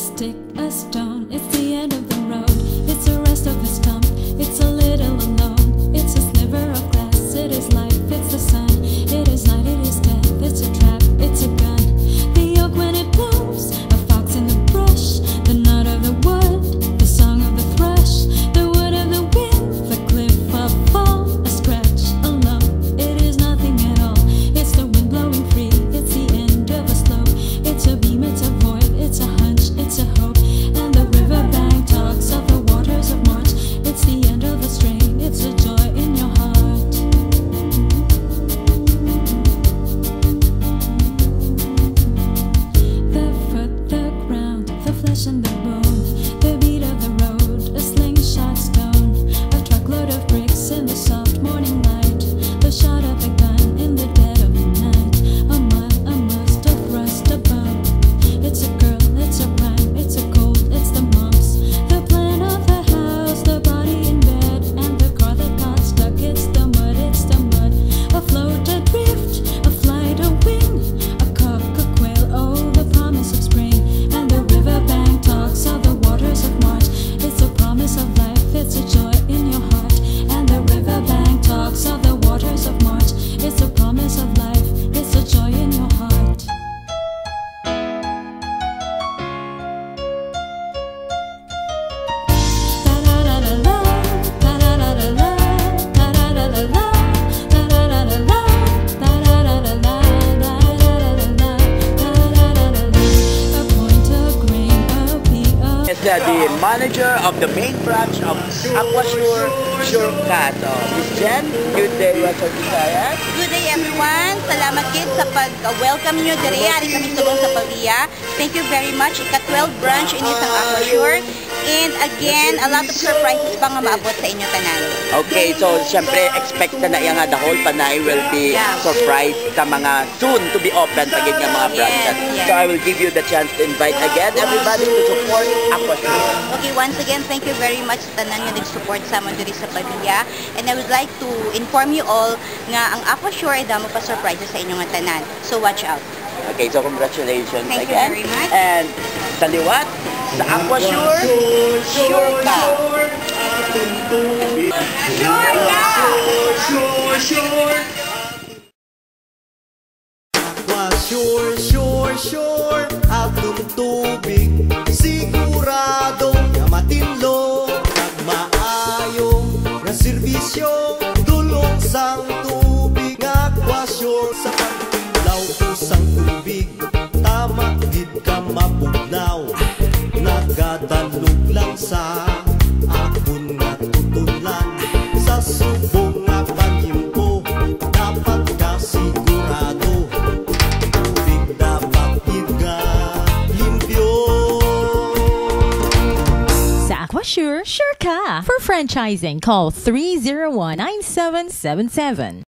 stick, a stone. It's the end of the road. It's the rest of the stump. It's a little alone. It's a sliver of glass. It is life. It's the sun. It is night. It is death. It's a trap. It's a gun. The oak when it blooms. A fox in the brush. The nut of the wood. The song of the thrush. The wood of the wind. The cliff of fall. A scratch. A lump. It is nothing at all. It's the wind blowing free. It's the end of a slope. It's a beam. It's a void. It's a hunch. It's a hope. And the riverbank talks of the waters of March. It's the end of the strain. It's a joy in your heart. The foot, the ground, the flesh and the bone, the beat of the road, a slingshot stone, a truckload of bricks in the soft morning light, the shot of a gun in the dead of the night, a mile, a must, a thrust, a bump. It's a girl, it's a rhyme, it's a cold, it's the mumps, the plan of the house, the body in bed, and the car that got stuck. It's the mud, a float, a drift, a flight, a wing, a cock, a quail, oh, the promise of spring, and the riverbank talks of the waters of March. It's a promise of life, it's a joy in your heart, and the riverbank talks of the waters of March. It's a promise of life, it's a joy in your heart. The manager of the main branch of Aquasure Surecat. Miss Jen, good day, Western Visayas. Good day everyone. Salamat kid sa pag-welcome nyo diri. Ari kami subong sa Pavia. Thank you very much. Ika-12 branch ini sa Aquasure. And again, a lot of surprises pa nga maabot sa inyo tanan. Okay, so syempre expect na yung the whole Panay will be surprised sa mga soon to be open pagid nga mga branches. So I will give you the chance to invite again everybody to support Aquasure. Okay, once again, thank you very much sa tanan nga nag-support sa amon diri sa Pavia. And I would like to inform you all nga ang Aquasure ay damo pa surprises sa inyo nga tanan. So watch out. Okay, so congratulations thank again. You very much. And sa liwat, sa Aquasure Surecat. Aquasure, atong tubig sigurado nga matinlo, nagmaayong nga serbisyo, dulong sang tubig. Aquasure sa pagtilaw usang tubig, tama gid ka mapugnaw, nagadalog lang sa akon nga tutulan, sa subong nga panghimpo dapat ka sigurado, tubig dapat iga limpyo. Sa Aquasure, sure ka! For franchising, call 301-9777.